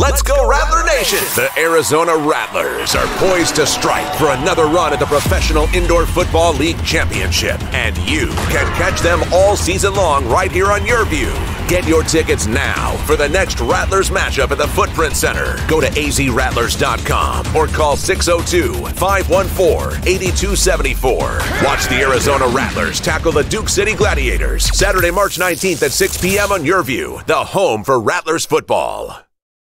Let's go Rattler Nation! The Arizona Rattlers are poised to strike for another run at the Professional Indoor Football League Championship. And you can catch them all season long right here on YurView. Get your tickets now for the next Rattlers matchup at the Footprint Center. Go to azrattlers.com or call 602-514-8274. Watch the Arizona Rattlers tackle the Duke City Gladiators Saturday, March 19th at 6 p.m. on YurView, the home for Rattlers football.